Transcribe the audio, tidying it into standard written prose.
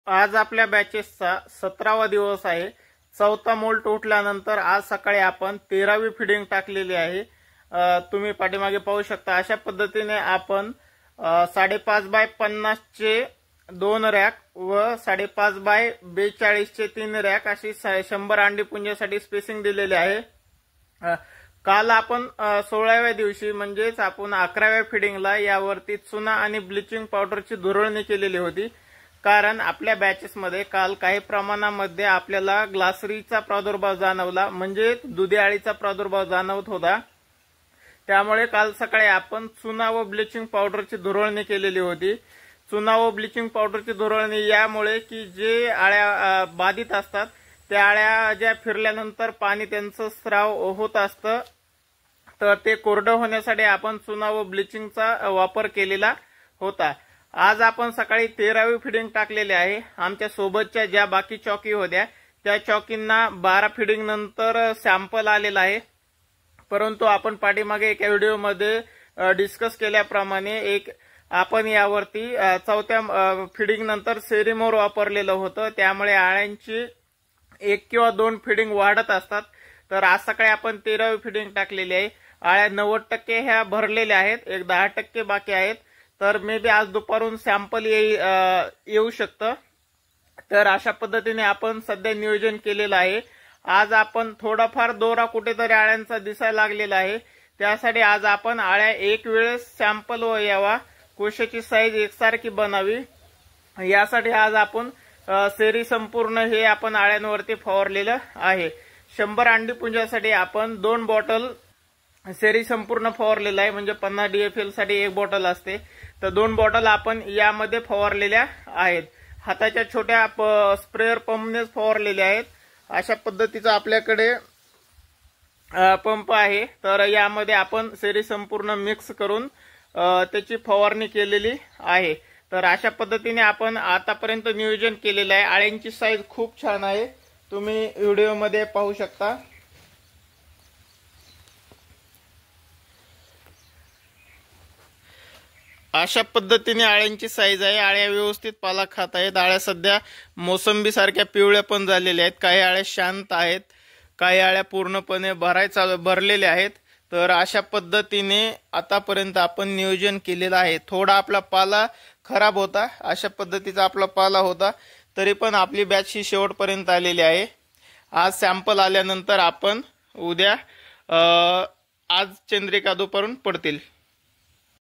आज आपल्या बॅचेसचा 17वा दिवस आहे। चौथा मोल्ट उठल्यानंतर आज सकाळी आपण 13वी फीडिंग टाकलेली आहे। तुम्ही पाठीमागे पाहू शकता। अशा पद्धतीने आपण 5.5 बाय 50 चे 2 रॅक व 5.5 बाय 42 चे 3 रॅक अशी 100 अंडी पुंजासाठी स्पेसिंग दिलेली आहे। काल आपण 16व्या दिवशी म्हणजेच आपण 11व्या फीडिंगला यावरती चुना आणि ब्लीचिंग पावडरची धुरळणी केलेली होती। कारण आपल्या बॅचेस मध्ये काल काही प्रमाणामध्ये आपल्याला ग्लासरीचा प्रादुर्भाव जाणवला, म्हणजे दुधी अळीचा प्रादुर्भाव जाणवत होता। त्यामुळे काल सकाळी आपण चुना व ब्लीचिंग पावडरची धुरळणी केलेली होती। चुना व ब्लीचिंग पावडरची धुरळणी यामुळे की जे अळ्या बाधित असतात त्या अळ्या ज्या फिरल्यानंतर पाणी त्यांचं स्राव होत असतं, तर ते कोरडं होण्यासाठी आपण चुना व ब्लीचिंगचा वापर केलेला होता। आज आपण सकाळी 13वी फीडिंग टाकलेली आहे। आमच्या सोबतच्या ज्या बाकी चौकी होत्या त्या चौकींना 12 फीडिंग नंतर सॅम्पल आलेला आहे। परंतु आपण पाठीमागे एका व्हिडिओमध्ये डिस्कस केल्याप्रमाणे आपण यावरती चौथ्या फीडिंग नंतर सेरिमोर वापरलेलं होतं, त्यामुळे अळ्यांची 1 किंवा 2 फीडिंग वाढत असतात। तर आज सकाळी आपण 13वी फीडिंग टाकलेली आहे। अळ्या 90% ह्या भरलेल्या आहेत, एक 10% बाकी आहेत। तर मे बी आज दुपारून सॅम्पल येऊ शकतं। तर अशा पद्धतीने आपण सध्या नियोजन केलेलं आहे। आज आपण थोडाफार दोरा कुठेतरी अळ्यांचा दिसायला लागलेला आहे, त्यासाठी आज आपण अळ्या एक वेळेस सॅम्पल व यावा, कोशाची साईज एकसारखी बनावी यासाठी आज आपण सेरी संपूर्ण हे आपण अळ्यांवरती फवारलेलं आहे। 100 अंडी पुंजासाठी आपण 2 बॉटल सेरी संपूर्ण फवारलेला आहे, म्हणजे 50 DFL साठी 1 बॉटल असते। तर 2 बॉटल आपण यामध्ये फवारलेल्या आहेत। हाताच्या छोट्या स्प्रेअर पंपनेच फवारलेले आहेत। अशा पद्धतीचा आपल्याकडे पंप आहे। तर यामध्ये आपण सेरी संपूर्ण मिक्स करून त्याची फवारणी केलेली आहे। तर अशा पद्धतीने आपण आतापर्यंत नियोजन केलेलं आहे। अळ्यांची साईज खूप छान आहे, तुम्ही व्हिडिओमध्ये पाहू शकता। अशा पद्धतीने अळ्यांची साईज आहे। अळ्या व्यवस्थित पाला खात आहेत। अळ्या सध्या मोसंबी सारख्या पिवळ्या पण झालेल्या आहेत। काही अळ्या शांत आहेत, काही अळ्या पूर्णपणे भरलेल्या आहेत। तर अशा पद्धतीने आतापर्यंत आपण नियोजन केलेलं आहे। थोडा आपला पाला खराब होता, अशा पद्धतीचा आपला पाला होता, तरी पण आपली बॅच ही शेवटपर्यंत आलेली आहे। आज सॅम्पल आल्यानंतर आपण उद्या आज चंद्रिका दुपारून पडतील।